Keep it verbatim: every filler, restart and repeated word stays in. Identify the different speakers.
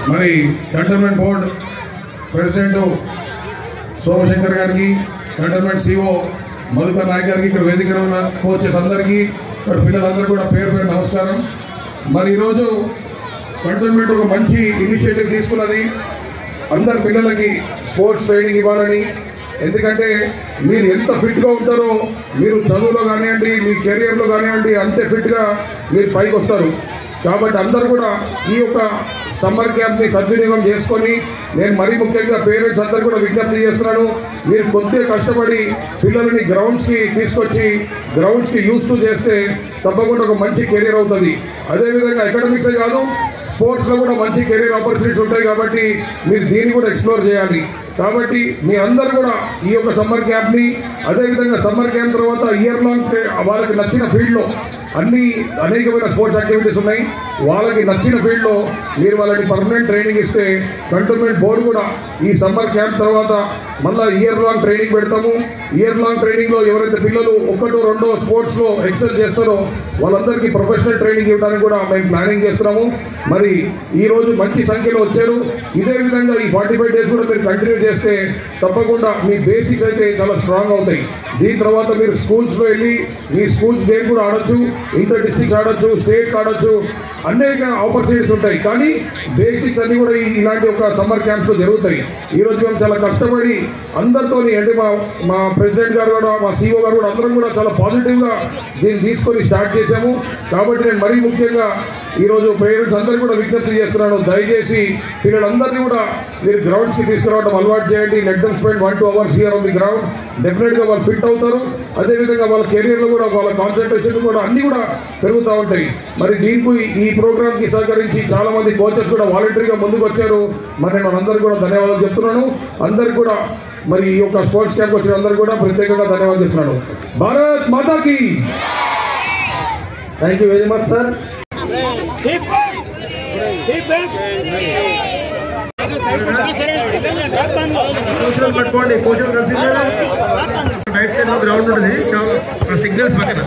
Speaker 1: మరి cantonment board president Somashankar గారికి, cantonment CO Madhukar Naik గారికి, ఇక్కడ వేదికలో ఉన్న కోచెస్ అందరికీ, ఇక్కడ పిల్లలందరూ కూడా పేరు పేరు నమస్కారం. మరి ఈరోజు కంటోన్మెంట్ ఒక మంచి ఇనిషియేటివ్ తీసుకున్నది, అందరు పిల్లలకి స్పోర్ట్స్ ట్రైనింగ్ ఇవ్వాలని. ఎందుకంటే మీరు ఎంత ఫిట్గా ఉంటారో మీరు చదువులో కానివ్వండి, మీ కెరియర్లో కానివ్వండి, అంతే ఫిట్గా మీరు పైకి వస్తారు. కాబట్టి అందరూ కూడా ఈ యొక్క సమ్మర్ క్యాంప్ని సద్వినియోగం చేసుకొని, నేను మరీ ముఖ్యంగా పేరెంట్స్ అందరూ కూడా విజ్ఞప్తి చేస్తున్నాను, మీరు కొద్దిగా కష్టపడి పిల్లలని గ్రౌండ్స్కి తీసుకొచ్చి గ్రౌండ్స్కి యూజ్ టు చేస్తే తప్పకుండా ఒక మంచి కెరీర్ అవుతుంది. అదేవిధంగా అకాడమిక్సే కాదు, స్పోర్ట్స్లో కూడా మంచి కెరీర్ ఆపర్చునిటీస్ ఉంటాయి. కాబట్టి మీరు దీన్ని కూడా ఎక్స్ప్లోర్ చేయాలి. కాబట్టి మీ అందరూ కూడా ఈ యొక్క సమ్మర్ క్యాంప్ని, అదేవిధంగా సమ్మర్ క్యాంప్ తర్వాత ఇయర్ లాంగ్ వాళ్ళకి నచ్చిన ఫీల్డ్లో అన్ని అనేకమైన స్పోర్ట్స్ యాక్టివిటీస్ ఉన్నాయి, వాళ్ళకి నచ్చిన ఫీల్డ్లో మీరు వాళ్ళకి పర్మనెంట్ ట్రైనింగ్ ఇస్తే కంటోన్మెంట్ బోర్డు కూడా ఈ సమ్మర్ క్యాంప్ తర్వాత మళ్ళీ ఇయర్ లాంగ్ ట్రైనింగ్ పెడతాము. ఇయర్ లాంగ్ ట్రైనింగ్లో ఎవరైతే పిల్లలు ఒకటో రెండో స్పోర్ట్స్లో ఎక్సెల్ చేస్తారో వాళ్ళందరికీ ప్రొఫెషనల్ ట్రైనింగ్ ఇవ్వడానికి కూడా మేము ప్లానింగ్ చేస్తున్నాము. మరి ఈరోజు మంచి సంఖ్యలో వచ్చారు. ఇదే విధంగా ఈ ఫార్టీ ఫైవ్ డేస్ కూడా మీరు కంటిన్యూ చేస్తే తప్పకుండా మీ బేసిక్స్ అయితే చాలా స్ట్రాంగ్ అవుతాయి. దీని తర్వాత మీరు స్కూల్స్లో వెళ్ళి మీ స్కూల్స్ గేమ్ కూడా ఆడొచ్చు, ఇంటర్ డిస్ట్రిక్ట్స్ ఆడొచ్చు, స్టేట్ ఆడొచ్చు, అనేక ఆపర్చునిటీస్ ఉంటాయి. కానీ బేసిక్స్ అన్ని కూడా ఇలాంటి ఒక సమ్మర్ క్యాంప్స్లో జరుగుతాయి. ఈరోజు మేము చాలా కష్టపడి అందరితో, అంటే మా మా ప్రెసిడెంట్ గారు కూడా, మా సీఓ గారు కూడా అందరం కూడా చాలా పాజిటివ్గా దీన్ని తీసుకొని స్టార్ట్ చేశాము. కాబట్టి నేను మరీ ముఖ్యంగా ఈరోజు పేరెంట్స్ అందరికీ కూడా విజ్ఞప్తి చేస్తున్నాను, దయచేసి పిల్లలందరినీ కూడా మీరు గ్రౌండ్స్కి తీసుకురావడం అలవాటు చేయండి. Let them spend one two hours here on the ground. డెఫినెట్గా వాళ్ళు ఫిట్ అవుతారు. అదేవిధంగా వాళ్ళ కెరీర్లో కూడా వాళ్ళ కాన్సన్ట్రేషన్ కూడా అన్నీ కూడా పెరుగుతూ ఉంటాయి. మరి దీనికి ఈ ప్రోగ్రామ్కి సహకరించి చాలా మంది కోచెస్ కూడా వాలంటరీగా ముందుకు వచ్చారు. మరి నేను అందరికీ కూడా ధన్యవాదాలు చెప్తున్నాను. అందరికీ కూడా మరి ఈ యొక్క స్పోర్ట్స్ క్యాంప్ వచ్చిన అందరికీ కూడా ప్రత్యేకంగా ధన్యవాదాలు చెప్తున్నాను. భారత్ మాతాకి thank you very much sir.
Speaker 2: పట్టుకోండి, కోచ్ కలిసి రైట్ సైడ్ లో గ్రౌండ్ ఉంటుంది, సిగ్నల్స్ పక్కన.